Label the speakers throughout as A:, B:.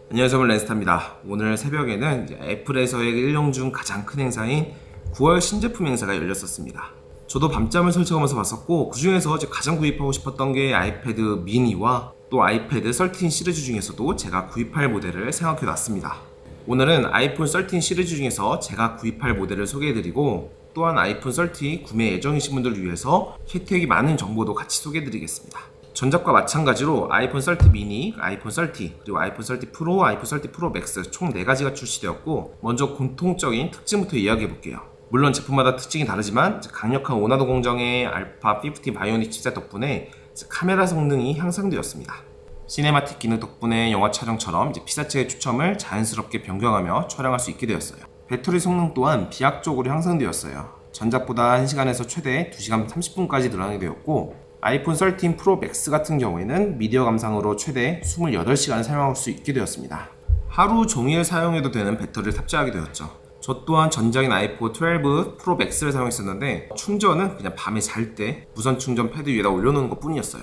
A: 안녕하세요, 렌스타입니다. 오늘 새벽에는 이제 애플에서의 일용 중 가장 큰 행사인 9월 신제품 행사가 열렸었습니다. 저도 밤잠을 설치하면서 봤었고, 그 중에서 가장 구입하고 싶었던 게 아이패드 미니와 또 아이패드 13 시리즈 중에서도 제가 구입할 모델을 생각해 놨습니다. 오늘은 아이폰 13 시리즈 중에서 제가 구입할 모델을 소개해드리고, 또한 아이폰 13 구매 예정이신 분들을 위해서 혜택이 많은 정보도 같이 소개해드리겠습니다. 전작과 마찬가지로 아이폰 13 미니, 아이폰 13, 그리고 아이폰 13 프로, 아이폰 13 프로 맥스 총 4가지가 출시되었고, 먼저 공통적인 특징부터 이야기해볼게요. 물론 제품마다 특징이 다르지만 강력한 오나도 공정의 알파 50 바이오닉 칩셋 덕분에 카메라 성능이 향상되었습니다. 시네마틱 기능 덕분에 영화 촬영처럼 피사체의 초점을 자연스럽게 변경하며 촬영할 수 있게 되었어요. 배터리 성능 또한 비약적으로 향상되었어요. 전작보다 1시간에서 최대 2시간 30분까지 늘어나게 되었고, 아이폰 13 프로 맥스 같은 경우에는 미디어 감상으로 최대 28시간을 사용할 수 있게 되었습니다. 하루 종일 사용해도 되는 배터리를 탑재하게 되었죠. 저 또한 전작인 아이폰 12 프로 맥스를 사용했었는데, 충전은 그냥 밤에 잘 때 무선 충전 패드 위에다 올려놓는 것 뿐이었어요.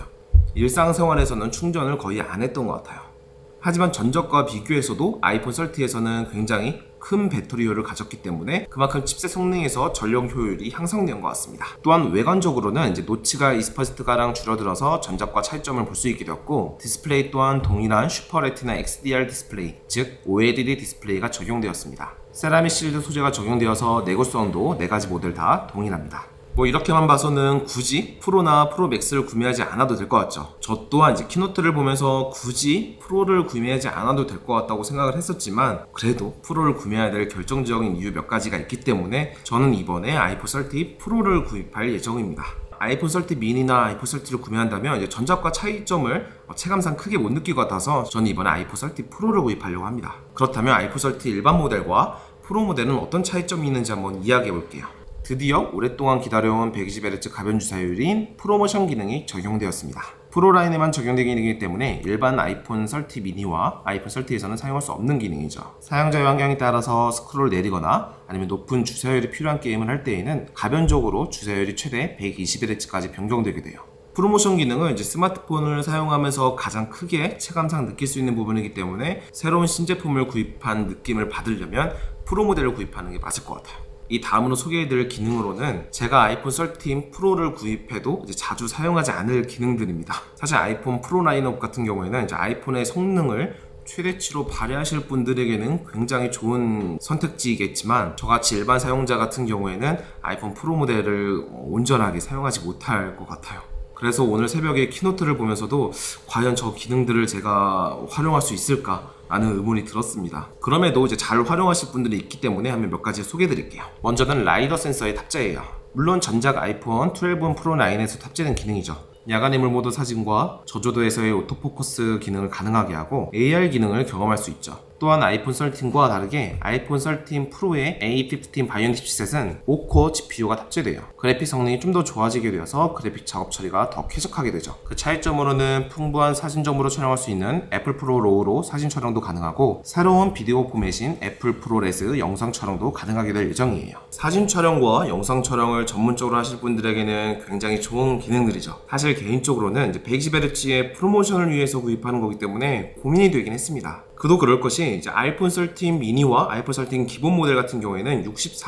A: 일상생활에서는 충전을 거의 안 했던 것 같아요. 하지만 전작과 비교해서도 아이폰 13에서는 굉장히 큰 배터리 효율을 가졌기 때문에 그만큼 칩셋 성능에서 전력 효율이 향상된 것 같습니다. 또한 외관적으로는 노치가 20%가량 줄어들어서 전작과 차이점을 볼 수 있게 되었고, 디스플레이 또한 동일한 슈퍼 레티나 XDR 디스플레이, 즉 OLED 디스플레이가 적용되었습니다. 세라믹 실드 소재가 적용되어서 내구성도 4가지 모델 다 동일합니다. 이렇게만 봐서는 굳이 프로나 프로 맥스를 구매하지 않아도 될 것 같죠. 저 또한 키노트를 보면서 굳이 프로를 구매하지 않아도 될 것 같다고 생각을 했었지만, 그래도 프로를 구매해야 될 결정적인 이유 몇 가지가 있기 때문에 저는 이번에 아이폰 13 프로를 구입할 예정입니다. 아이폰 13 미니나 아이폰 13를 구매한다면 전작과 차이점을 체감상 크게 못 느낄 것 같아서 저는 이번에 아이폰 13 프로를 구입하려고 합니다. 그렇다면 아이폰 13 일반 모델과 프로 모델은 어떤 차이점이 있는지 한번 이야기해 볼게요. 드디어 오랫동안 기다려온 120Hz 가변 주사율인 프로모션 기능이 적용되었습니다. 프로 라인에만 적용된 기능이기 때문에 일반 아이폰 13 미니와 아이폰 13에서는 사용할 수 없는 기능이죠. 사용자의 환경에 따라서 스크롤을 내리거나 아니면 높은 주사율이 필요한 게임을 할 때에는 가변적으로 주사율이 최대 120Hz까지 변경되게 돼요. 프로모션 기능은 스마트폰을 사용하면서 가장 크게 체감상 느낄 수 있는 부분이기 때문에 새로운 신제품을 구입한 느낌을 받으려면 프로 모델을 구입하는 게 맞을 것 같아요. 이 다음으로 소개해드릴 기능으로는 제가 아이폰 13 프로를 구입해도 자주 사용하지 않을 기능들입니다. 사실 아이폰 프로 라인업 같은 경우에는 아이폰의 성능을 최대치로 발휘하실 분들에게는 굉장히 좋은 선택지이겠지만, 저같이 일반 사용자 같은 경우에는 아이폰 프로 모델을 온전하게 사용하지 못할 것 같아요. 그래서 오늘 새벽에 키노트를 보면서도 과연 저 기능들을 제가 활용할 수 있을까 라는 의문이 들었습니다. 그럼에도 잘 활용하실 분들이 있기 때문에 한번 몇 가지 소개해 드릴게요. 먼저는 라이더 센서의 탑재예요. 물론 전작 아이폰 12 프로 9에서 탑재된 기능이죠. 야간 인물 모드 사진과 저조도에서의 오토포커스 기능을 가능하게 하고 AR 기능을 경험할 수 있죠. 또한 아이폰 13과 다르게 아이폰 13 프로의 A15 바이오닉 칩셋은 5코어 GPU가 탑재돼요. 그래픽 성능이 좀 더 좋아지게 되어서 그래픽 작업 처리가 더 쾌적하게 되죠. 그 차이점으로는 풍부한 사진 정보로 촬영할 수 있는 애플 프로 로우로 사진 촬영도 가능하고, 새로운 비디오 포맷인 애플 프로레스 영상 촬영도 가능하게 될 예정이에요. 사진 촬영과 영상 촬영을 전문적으로 하실 분들에게는 굉장히 좋은 기능들이죠. 사실 개인적으로는 120Hz의 프로모션을 위해서 구입하는 거기 때문에 고민이 되긴 했습니다. 그도 그럴 것이 아이폰 13 미니와 아이폰 13 기본 모델 같은 경우에는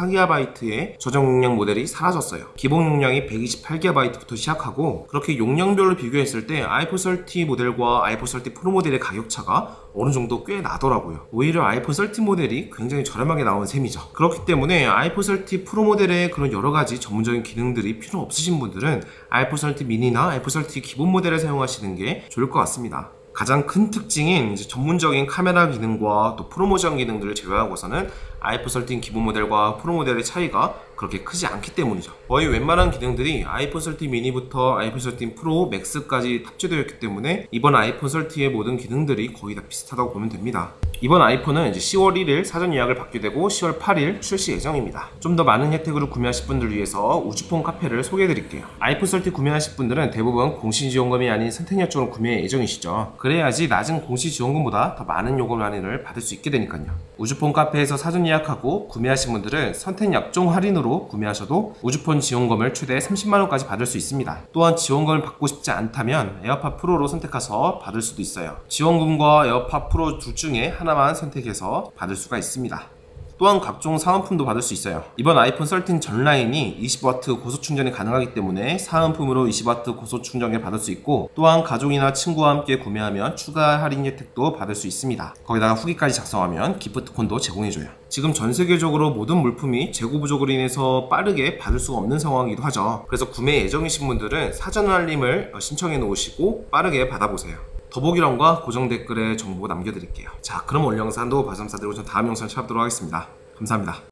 A: 64GB의 저장 용량 모델이 사라졌어요. 기본 용량이 128GB부터 시작하고, 그렇게 용량별로 비교했을 때 아이폰 13 모델과 아이폰 13 프로 모델의 가격차가 어느 정도 꽤 나더라고요. 오히려 아이폰 13 모델이 굉장히 저렴하게 나온 셈이죠. 그렇기 때문에 아이폰 13 프로 모델의 그런 여러가지 전문적인 기능들이 필요 없으신 분들은 아이폰 13 미니나 아이폰 13 기본 모델을 사용하시는 게 좋을 것 같습니다. 가장 큰 특징인 전문적인 카메라 기능과 또 프로모션 기능들을 제외하고서는 아이폰 13 기본 모델과 프로 모델의 차이가 그렇게 크지 않기 때문이죠. 거의 웬만한 기능들이 아이폰 13 미니부터 아이폰 13 프로 맥스까지 탑재되어 있기 때문에 이번 아이폰 13의 모든 기능들이 거의 다 비슷하다고 보면 됩니다. 이번 아이폰은 10월 1일 사전 예약을 받게 되고 10월 8일 출시 예정입니다. 좀 더 많은 혜택으로 구매하실 분들 위해서 우주폰 카페를 소개해 드릴게요. 아이폰 13 구매하실 분들은 대부분 공시지원금이 아닌 선택약정으로 구매 예정이시죠. 그래야지 낮은 공시지원금보다 더 많은 요금 할인을 받을 수 있게 되니까요. 우주폰 카페에서 사전 예약하고 구매하신 분들은 선택 약정 할인으로 구매하셔도 우주폰 지원금을 최대 30만원까지 받을 수 있습니다. 또한 지원금을 받고 싶지 않다면 에어팟 프로로 선택해서 받을 수도 있어요. 지원금과 에어팟 프로 둘 중에 하나만 선택해서 받을 수가 있습니다. 또한 각종 사은품도 받을 수 있어요. 이번 아이폰 13 전 라인이 20W 고속 충전이 가능하기 때문에 사은품으로 20W 고속 충전기를 받을 수 있고, 또한 가족이나 친구와 함께 구매하면 추가 할인 혜택도 받을 수 있습니다. 거기다가 후기까지 작성하면 기프트콘도 제공해줘요. 지금 전 세계적으로 모든 물품이 재고 부족으로 인해서 빠르게 받을 수가 없는 상황이기도 하죠. 그래서 구매 예정이신 분들은 사전 알림을 신청해 놓으시고 빠르게 받아보세요. 더보기란과 고정 댓글에 정보 남겨드릴게요. 자, 그럼 오늘 영상도 봐주셔서 감사드리고 전 다음 영상 찾아뵙도록 하겠습니다. 감사합니다.